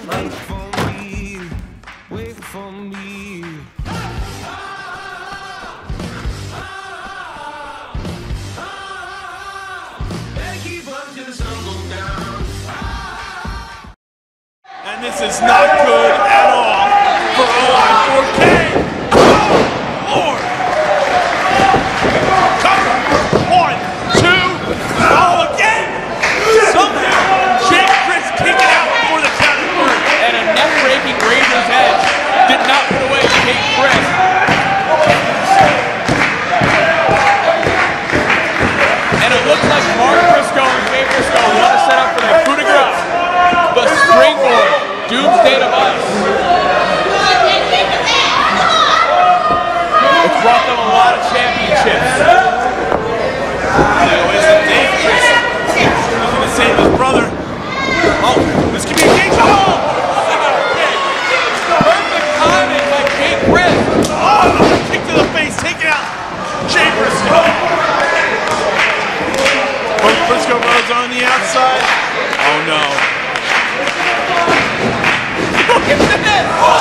Wait for me, wait for me. And this is not good at all for OI4K. Oh, Lord. Cover. 1, 2, oh, again. Something. Jake Crist kicking out before the count of 3. And a neck-breaking Razor's Edge did not put away Jake Crist. And it looks like Mark Briscoe and Jay Briscoe want to set up for their coup de grace. The springboard, Doomsday Device. It's brought them a lot of championships. That was the dangerous. He's going to save his brother. Oh, this could be a game. Oh! Perfect timing by Jake Crist. Oh, kick to the face, taking out Jay Briscoe. Briscoe Rhodes on the outside. Oh no. Look at this!